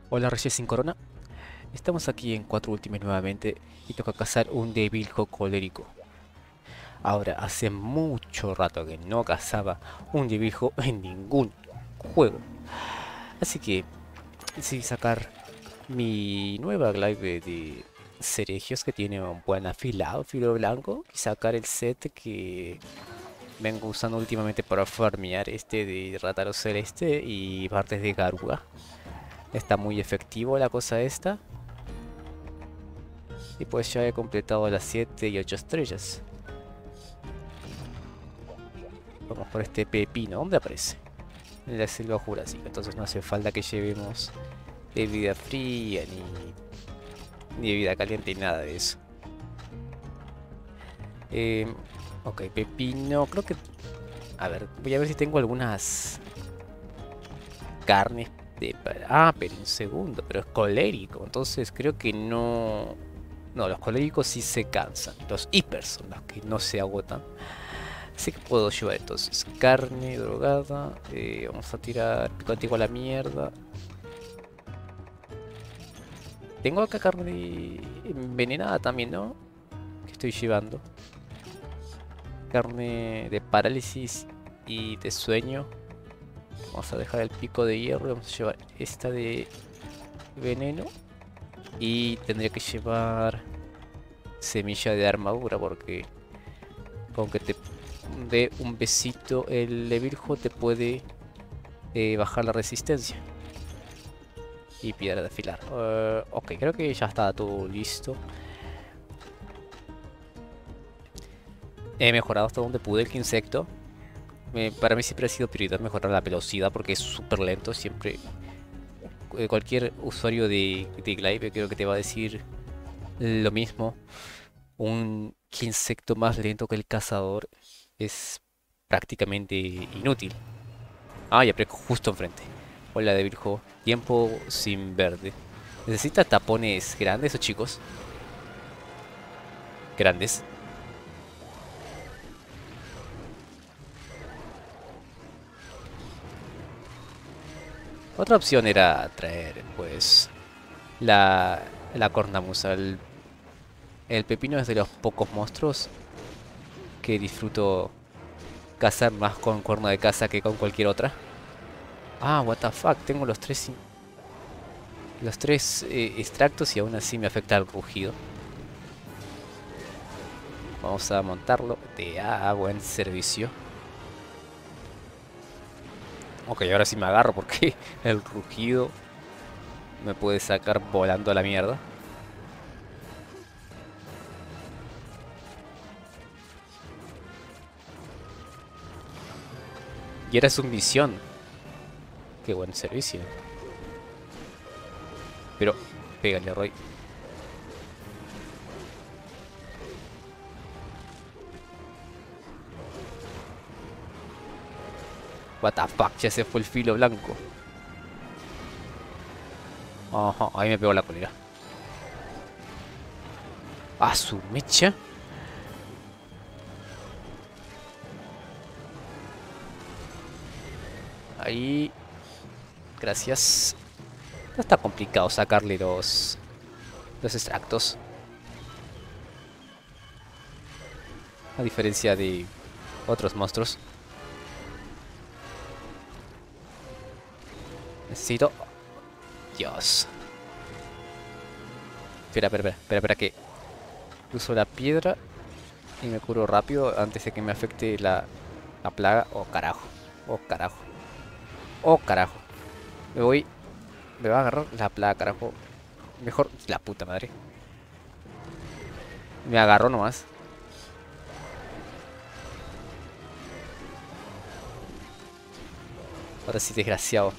Hola Reyes sin Corona, estamos aquí en Cuatro Ultimes nuevamente y toca cazar un Deviljo colérico. Ahora, hace mucho rato que no cazaba un Deviljo en ningún juego, así que decidí sacar mi nueva glaive de ceregios que tiene un buen afilado, filo blanco, y sacar el set que vengo usando últimamente para farmear este de Rataro Celeste y partes de Garuga. Está muy efectivo la cosa esta. Y pues ya he completado las 7 y 8 estrellas. Vamos por este pepino. ¿Dónde aparece? En la selva jurásica. Entonces no hace falta que llevemos bebida fría ni bebida caliente ni nada de eso. Eh, ok, pepino. Creo que... A ver, voy a ver si tengo algunas carnes de... Ah, pero un segundo. Pero es colérico. Entonces creo que no... No, los coléricos sí se cansan. Los hipers son los que no se agotan. Así que puedo llevar entonces carne drogada. Vamos a tirar picante igual a la mierda. Tengo acá carne envenenada también, ¿no? Que estoy llevando. Carne de parálisis y de sueño. Vamos a dejar el pico de hierro. Vamos a llevar esta de veneno. Y tendría que llevar semilla de armadura porque con que te dé un besito el Levirjo te puede bajar la resistencia. Y piedra de afilar. Ok, creo que ya está todo listo. He mejorado hasta donde pude el insecto. Para mí siempre ha sido prioridad mejorar la velocidad porque es súper lento. Siempre, cualquier usuario de Glaive creo que te va a decir lo mismo. Un insecto más lento que el cazador es prácticamente inútil. Ah, ya aparezco justo enfrente. Hola, de Virgo. Tiempo sin verde. ¿Necesita tapones grandes o chicos? Grandes. Otra opción era traer, pues, la cornamusa. El pepino es de los pocos monstruos que disfruto cazar más con cuerno de caza que con cualquier otra. Ah, what the fuck, tengo los tres extractos y aún así me afecta el rugido. Vamos a montarlo. Buen servicio. Ok, ahora sí me agarro porque el rugido me puede sacar volando a la mierda. Y era su misión. Qué buen servicio. Pero, pégale, Roy. What the fuck, ya se fue el filo blanco. Ajá, ahí me pegó la colera. Ah, su mecha. Ahí. Gracias. No está complicado sacarle los extractos. A diferencia de otros monstruos. Necesito... Dios. Espera que uso la piedra y me curo rápido antes de que me afecte la plaga. Oh, carajo. Oh, carajo. Oh, carajo. Me voy... Me va a agarrar la plaga, carajo. Mejor la puta madre. Me agarró nomás. Ahora sí, desgraciado.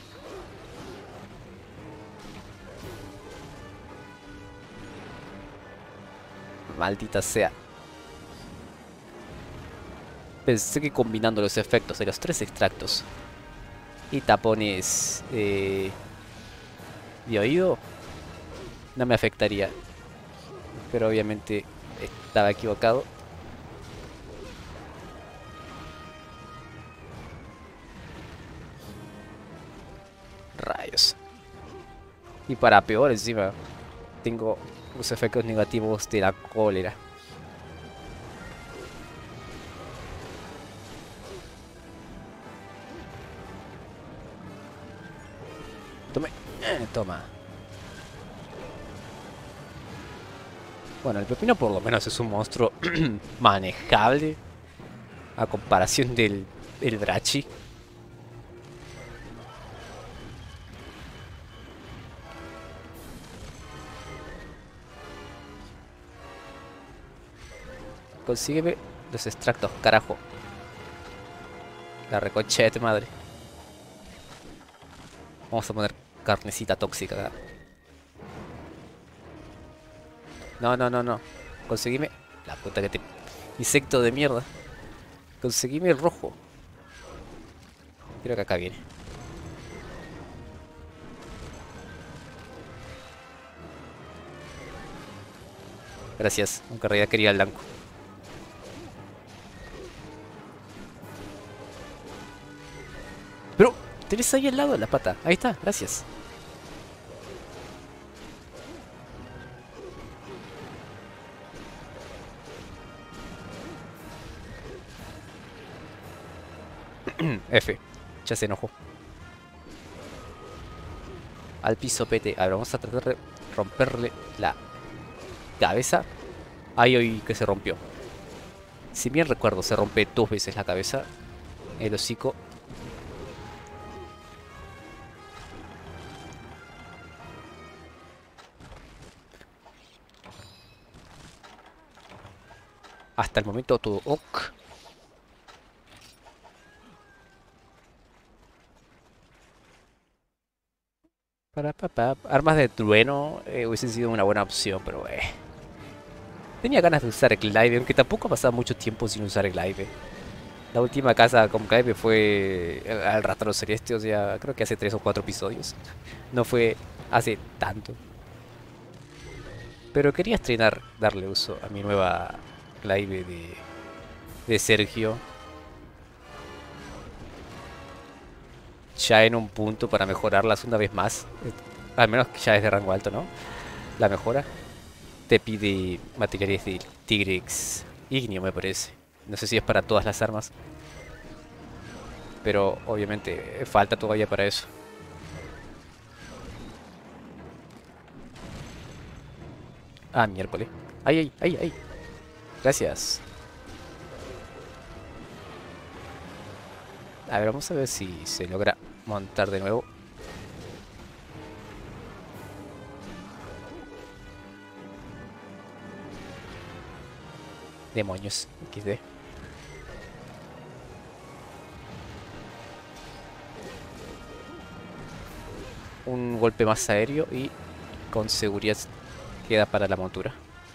Maldita sea. Pensé que combinando los efectos de los tres extractos y tapones de oído no me afectaría. Pero obviamente estaba equivocado. Rayos. Y para peor encima, tengo los efectos negativos de la cólera. Tome. Toma. Bueno, el pepino por lo menos es un monstruo manejable a comparación del Drachi. Consígueme los extractos, carajo. La recoche de tu madre. Vamos a poner carnecita tóxica acá. No, no, no, no. Conseguime. La puta que te. Insecto de mierda. Conseguime el rojo. Creo que acá viene. Gracias. Aunque en realidad quería el blanco. Pero tenés ahí al lado de la pata. Ahí está, gracias. F. Ya se enojó. Al piso pete. A ver, vamos a tratar de romperle la cabeza. Ahí oí que se rompió. Si bien recuerdo, se rompe 2 veces la cabeza. El hocico. Hasta el momento todo ok. Armas de trueno hubiesen sido una buena opción, pero tenía ganas de usar el glaive, aunque tampoco ha pasado mucho tiempo sin usar el glaive. La última caza con glaive fue al rastro celeste, o sea, creo que hace 3 o 4 episodios. No fue hace tanto. Pero quería estrenar, darle uso a mi nueva glaive de Sergio. Ya en un punto para mejorarlas una vez más. Al menos que ya es de rango alto, ¿no? La mejora. Te pide materiales de Tigrex Ignio, me parece. No sé si es para todas las armas. Pero obviamente falta todavía para eso. Ah, miércoles. ¡Ay, ay, ay, ay! Gracias. A ver, vamos a ver si se logra montar de nuevo. Demonios, XD. Un golpe más aéreo y con seguridad queda para la montura.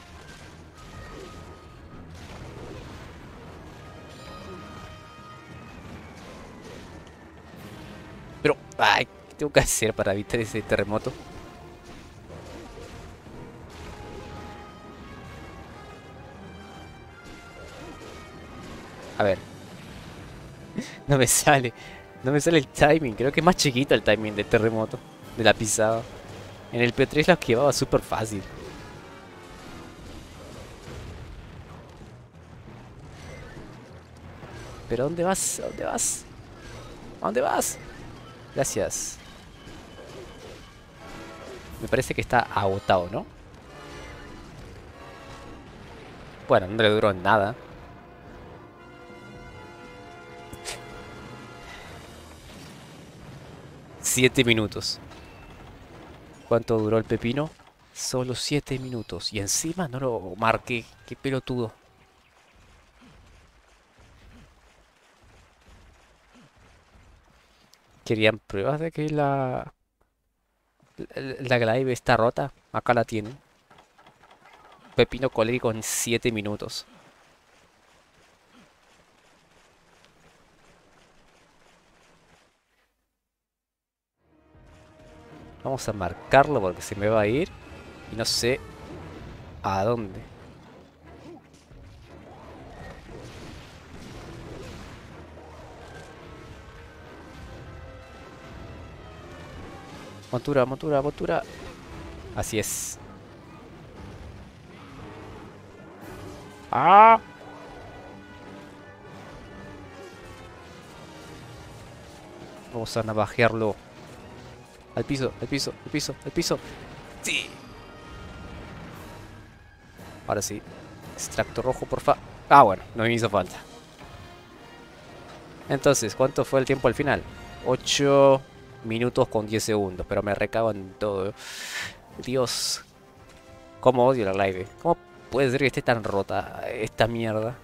Pero, ay, ¿qué tengo que hacer para evitar ese terremoto? A ver. No me sale. No me sale el timing. Creo que es más chiquito el timing del terremoto. De la pisada. En el P3 lo esquivaba súper fácil. ¿Pero dónde vas? ¿A dónde vas? ¿A dónde vas? Gracias. Me parece que está agotado, ¿no? Bueno, no le duró nada. Siete minutos. ¿Cuánto duró el pepino? Solo 7 minutos. Y encima no lo marqué. Qué pelotudo. ¿Querían pruebas de que la glaive está rota? Acá la tienen. Pepino colérico en 7 minutos. Vamos a marcarlo porque se me va a ir. Y no sé a dónde. Montura, montura, montura. Así es. ¡Ah! Vamos a navajearlo. Al piso, al piso, al piso, al piso. ¡Sí! Ahora sí. Extracto rojo, porfa. Ah, bueno, no me hizo falta. Entonces, ¿cuánto fue el tiempo al final? 8 minutos con 10 segundos, pero me recago en todo. Dios, cómo odio la live. ¿Cómo puede ser que esté tan rota esta mierda?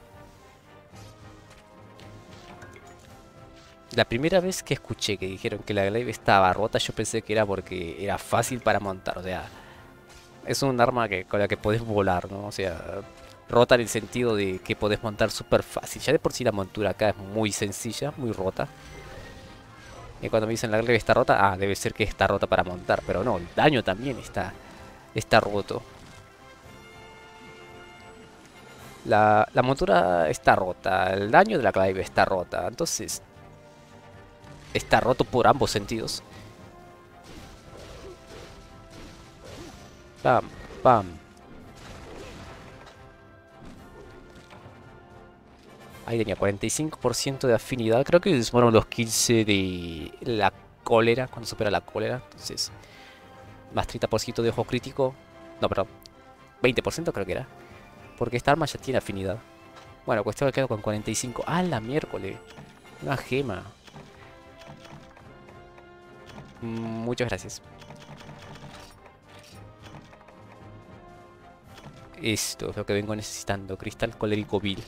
La primera vez que escuché que dijeron que la glaive estaba rota, yo pensé que era porque era fácil para montar. O sea, es un arma con la que podés volar, ¿no? O sea, rota en el sentido de que podés montar súper fácil. Ya de por sí la montura acá es muy sencilla, muy rota. Y cuando me dicen la glaive está rota, ah, debe ser que está rota para montar. Pero no, el daño también está roto. La montura está rota, el daño de la glaive está rota. Entonces, está roto por ambos sentidos. Pam, pam. Ahí tenía 45% de afinidad. Creo que fueron los 15 de la cólera, cuando supera la cólera. Entonces, más 30% de ojo crítico. No, perdón. 20% creo que era. Porque esta arma ya tiene afinidad. Bueno, cuestión que quedo con 45. ¡Ah, la miércoles! Una gema. Muchas gracias. Esto es lo que vengo necesitando. Cristal colérico vil.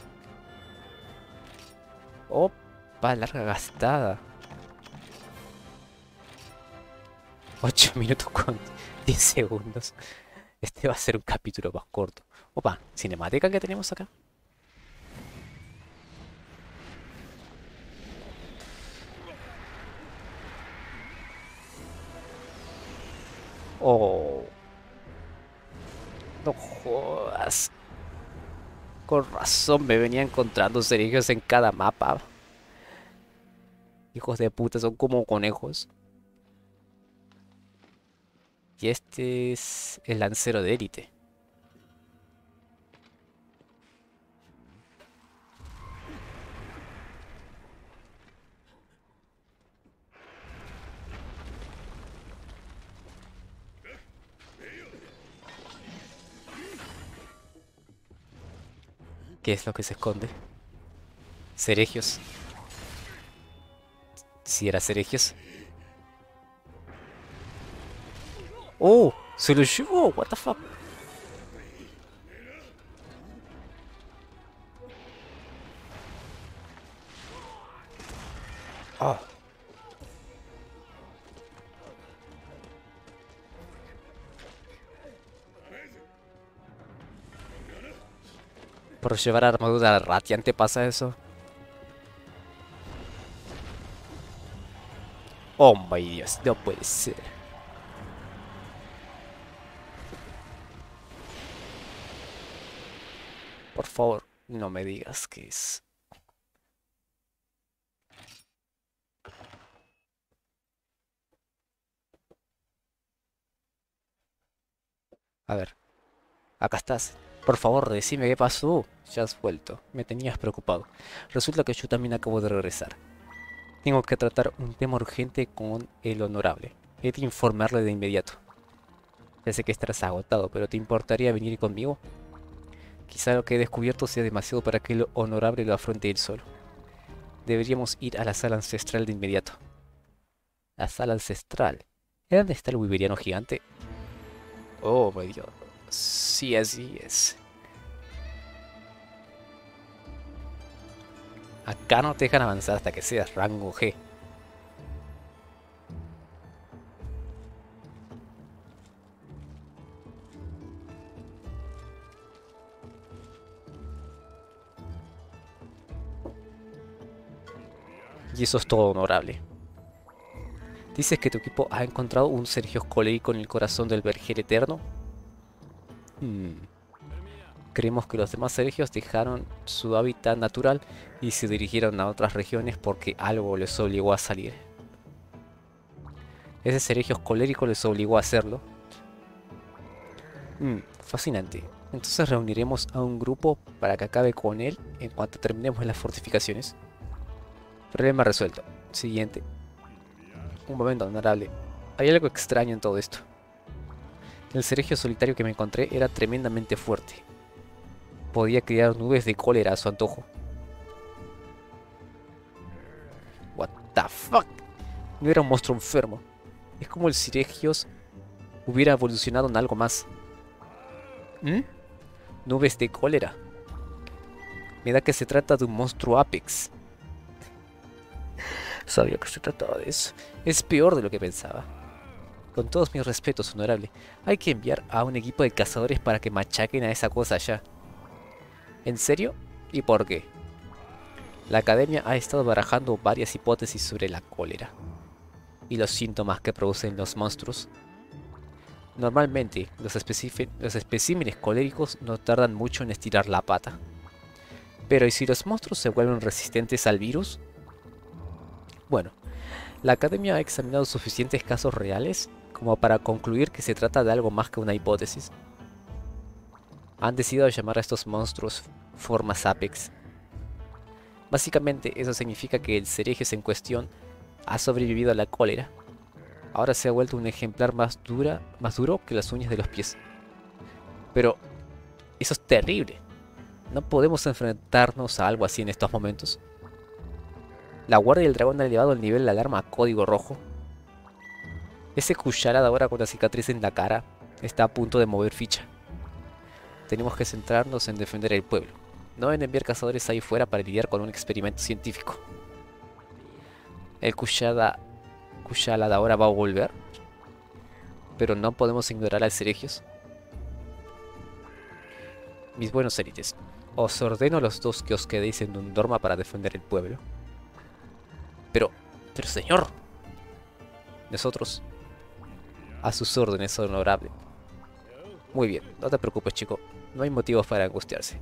Opa, larga gastada. 8 minutos con 10 segundos. Este va a ser un capítulo más corto. Opa, cinemática que tenemos acá. Oh, no jodas. Con razón me venía encontrando cerillos en cada mapa. Hijos de puta, son como conejos. Y este es el lancero de élite. ¿Qué es lo que se esconde? Ceregios. Si era ceregios. ¡Oh! ¡Se lo llevó! ¿What the fuck? ¡Oh! Por llevar armadura radiante pasa eso. Oh my Dios, no puede ser. Por favor, no me digas que es. A ver, acá estás. Por favor, decime qué pasó. Ya has vuelto. Me tenías preocupado. Resulta que yo también acabo de regresar. Tengo que tratar un tema urgente con el honorable. He de informarle de inmediato. Ya sé que estarás agotado, pero ¿te importaría venir conmigo? Quizá lo que he descubierto sea demasiado para que el honorable lo afronte él solo. Deberíamos ir a la sala ancestral de inmediato. La sala ancestral. ¿Es donde está el wiberiano gigante? Oh, my Dios. Sí, así es. Acá no te dejan avanzar hasta que seas rango G. Y eso es todo honorable. Dices que tu equipo ha encontrado un Sergio colérico en el corazón del Vergel Eterno. Creemos que los demás Sergios dejaron su hábitat natural y se dirigieron a otras regiones porque algo les obligó a salir. Ese Sergio colérico les obligó a hacerlo. Fascinante. Entonces reuniremos a un grupo para que acabe con él en cuanto terminemos las fortificaciones. Problema resuelto. Siguiente. Un momento, honorable. Hay algo extraño en todo esto. El ceregio solitario que me encontré era tremendamente fuerte. Podía crear nubes de cólera a su antojo. What the fuck? No era un monstruo enfermo. Es como el Siregios hubiera evolucionado en algo más. Nubes de cólera. Me da que se trata de un monstruo Apex. Sabía que se trataba de eso. Es peor de lo que pensaba. Con todos mis respetos, honorable, hay que enviar a un equipo de cazadores para que machaquen a esa cosa allá. ¿En serio? ¿Y por qué? La academia ha estado barajando varias hipótesis sobre la cólera y los síntomas que producen los monstruos. Normalmente, los especímenes coléricos no tardan mucho en estirar la pata. Pero ¿y si los monstruos se vuelven resistentes al virus? Bueno, la academia ha examinado suficientes casos reales como para concluir que se trata de algo más que una hipótesis. Han decidido llamar a estos monstruos formas Apex. Básicamente eso significa que el Ceregios en cuestión ha sobrevivido a la cólera. Ahora se ha vuelto un ejemplar más duro que las uñas de los pies. Pero eso es terrible. No podemos enfrentarnos a algo así en estos momentos. La guardia del dragón ha elevado el nivel de alarma a código rojo. Ese Kushalad ahora con la cicatriz en la cara está a punto de mover ficha. Tenemos que centrarnos en defender el pueblo, no en enviar cazadores ahí fuera para lidiar con un experimento científico. El Kushalad ahora va a volver, pero no podemos ignorar al Ceregios. Mis buenos élites, os ordeno a los dos que os quedéis en Dundorma para defender el pueblo. Pero señor, nosotros, a sus órdenes, honorable. Muy bien, no te preocupes, chico, no hay motivos para angustiarse.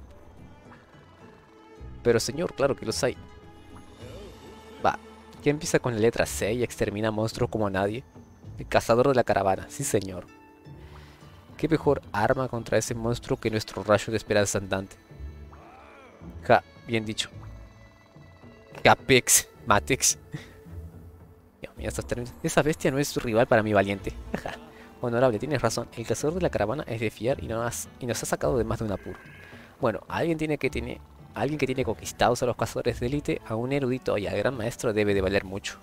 Pero señor, claro que los hay. Va, ¿quién empieza con la letra C y extermina monstruos como nadie? El cazador de la caravana, sí señor. ¿Qué mejor arma contra ese monstruo que nuestro rayo de esperanza andante? Ja, bien dicho. Capex, Matex. Dios mío, esa bestia no es rival para mi valiente. Honorable, tienes razón. El cazador de la caravana es de fiar y nos ha sacado de más de un apuro. Bueno, alguien que tiene conquistados a los cazadores de élite, a un erudito y a gran maestro debe de valer mucho.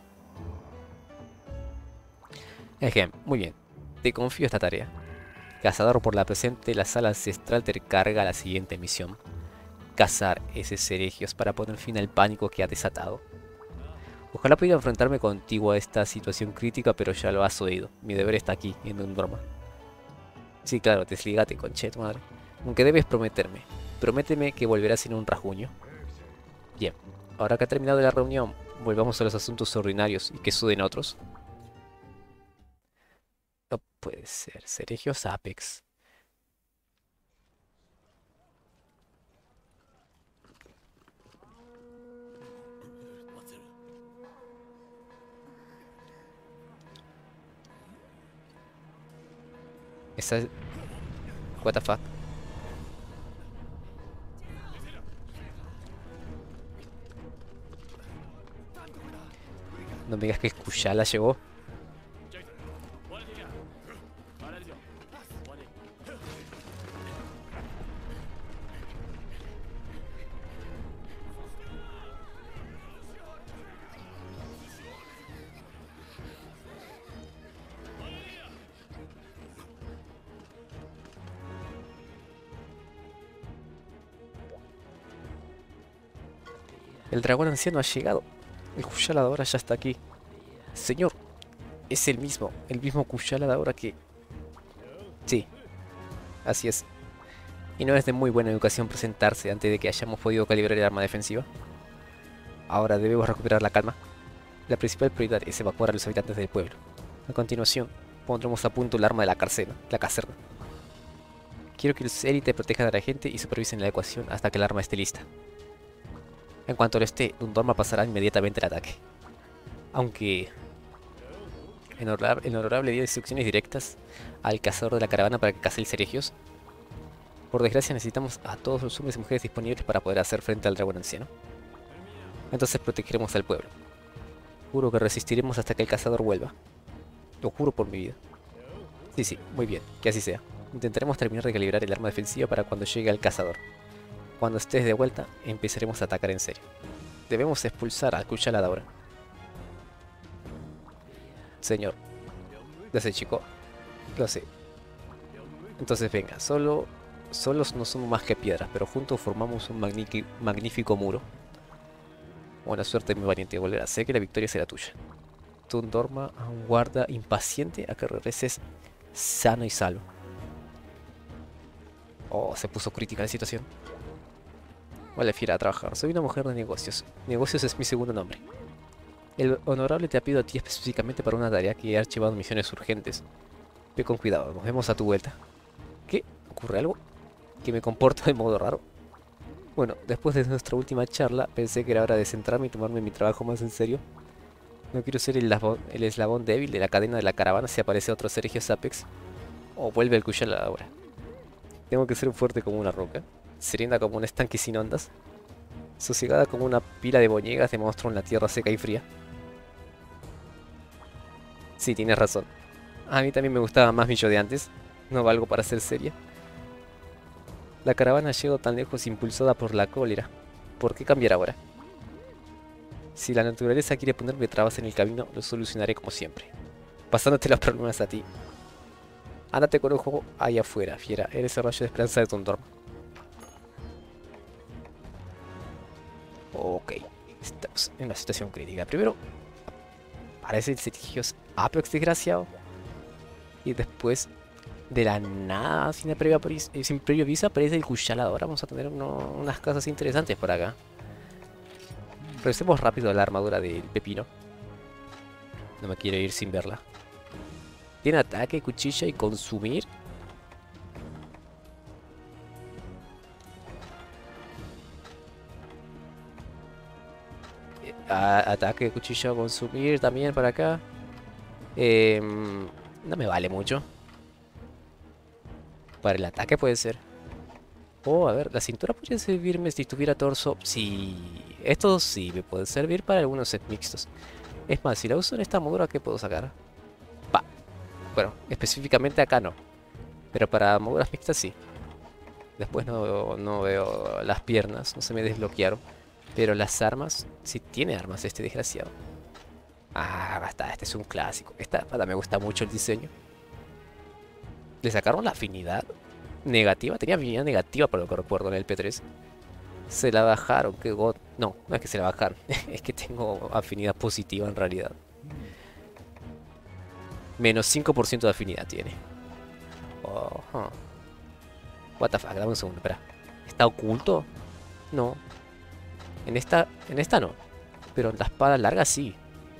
Muy bien. Te confío esta tarea. Cazador por la presente, la sala ancestral te carga la siguiente misión. Cazar ese Ceregios para poner fin al pánico que ha desatado. Ojalá pudiera enfrentarme contigo a esta situación crítica, pero ya lo has oído. Mi deber está aquí, en Dundorma. Sí, claro, deslígate, conchet madre. Aunque debes prometerme. Prométeme que volverás sin un rasguño. Bien, ahora que ha terminado la reunión, volvamos a los asuntos ordinarios y que suden otros. No puede ser, Ceregios Apex. Esa es... What the fuck. No me digas que Kushala llegó. El dragón anciano ha llegado. El Kushalad ahora ya está aquí. Señor, es el mismo Kushalad ahora que... Sí, así es. Y no es de muy buena educación presentarse antes de que hayamos podido calibrar el arma defensiva. Ahora debemos recuperar la calma. La principal prioridad es evacuar a los habitantes del pueblo. A continuación, pondremos a punto el arma de la caserna. Quiero que los élites protejan a la gente y supervisen la ecuación hasta que el arma esté lista. En cuanto lo esté, Dundorma pasará inmediatamente al ataque. Aunque... en honorable día de instrucciones directas al cazador de la caravana para que case el Seregios. Por desgracia necesitamos a todos los hombres y mujeres disponibles para poder hacer frente al dragón anciano. Entonces protegeremos al pueblo. Juro que resistiremos hasta que el cazador vuelva. Lo juro por mi vida. Sí, muy bien, que así sea. Intentaremos terminar de calibrar el arma defensiva para cuando llegue el cazador. Cuando estés de vuelta, empezaremos a atacar en serio. Debemos expulsar al Kushala ahora. Señor. Lo sé, chico. Lo sé. Entonces venga, solos no somos más que piedras, pero juntos formamos un magnífico muro. Buena suerte, mi valiente golera. Sé que la victoria será tuya. Tú Dorma aún guarda impaciente a que regreses sano y salvo. Oh, se puso crítica la situación. Vale, fiera, a trabajar. Soy una mujer de negocios. Negocios es mi segundo nombre. El honorable te ha pedido a ti específicamente para una tarea que he archivado misiones urgentes. Ve con cuidado, nos vemos a tu vuelta. ¿Qué? ¿Ocurre algo? ¿Que me comporto de modo raro? Bueno, después de nuestra última charla, pensé que era hora de centrarme y tomarme mi trabajo más en serio. No quiero ser el eslabón débil de la cadena de la caravana si aparece otro Sergio Apex. O vuelve el Kushala ahora. Tengo que ser fuerte como una roca, serena como un estanque sin ondas, sosegada como una pila de boñigas de monstruo en la tierra seca y fría. Sí, tienes razón. A mí también me gustaba más mi yo de antes. No valgo para ser seria. La caravana llegó tan lejos impulsada por la cólera. ¿Por qué cambiar ahora? Si la naturaleza quiere ponerme trabas en el camino, lo solucionaré como siempre. Pasándote los problemas a ti. Ándate con ojo ahí afuera, fiera. Eres el rayo de esperanza de Tondorm. Ok. Estamos en una situación crítica. Primero, aparece el Sergios Apex desgraciado. Y después, de la nada, sin previo aviso, aparece el Kushala. Ahora vamos a tener unas cosas interesantes por acá. Revisemos rápido la armadura del pepino. No me quiero ir sin verla. Tiene ataque, cuchilla y consumir. Ataque, cuchilla, consumir también para acá. No me vale mucho. Para el ataque puede ser. Oh, a ver, la cintura podría servirme si tuviera torso. Sí, esto sí me puede servir para algunos set mixtos. Es más, si la uso en esta armadura, ¿qué puedo sacar? Pa. Bueno, específicamente acá no. Pero para armaduras mixtas sí. Después no veo las piernas, no se me desbloquearon. Pero las armas, sí tiene armas este desgraciado. Ah, acá está, este es un clásico. Esta espada me gusta mucho el diseño. Le sacaron la afinidad negativa. Tenía afinidad negativa por lo que recuerdo en el P3. Se la bajaron, qué god. No, no es que se la bajaron. Es que tengo afinidad positiva en realidad. Menos 5% de afinidad tiene. Oh, what the fuck, dame un segundo, espera. ¿Está oculto? No. En esta no. Pero en la espada larga sí.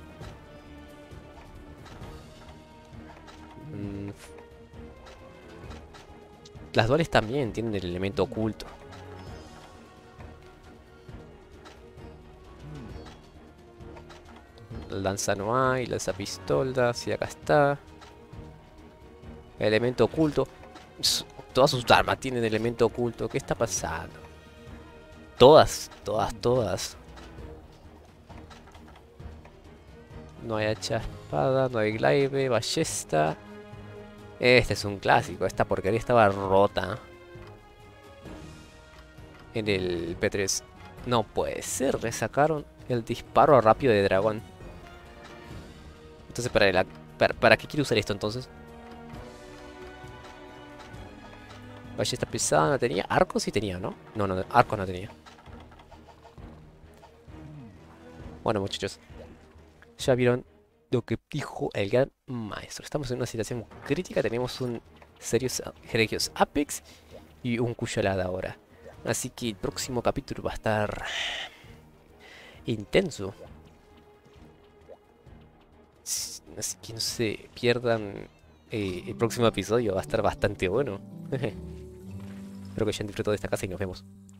Las duales también tienen el elemento oculto. Lanza no hay, lanza pistola, sí, acá está. Elemento oculto. Todas sus armas tienen elemento oculto. ¿Qué está pasando? Todas. No hay hacha espada, no hay glaive, ballesta. Este es un clásico. Esta porquería estaba rota en el P3. No puede ser. Resacaron el disparo rápido de dragón. Entonces, ¿para qué quiero usar esto entonces? Ballesta pesada no tenía. Arco sí tenía, ¿no? No, arco no tenía. Bueno, muchachos. Ya vieron lo que dijo el gran maestro. Estamos en una situación crítica. Tenemos un Sergios Apex y un Kushala ahora. Así que el próximo capítulo va a estar intenso. Así que no se pierdan el próximo episodio. Va a estar bastante bueno. Espero que hayan disfrutado de esta casa y nos vemos.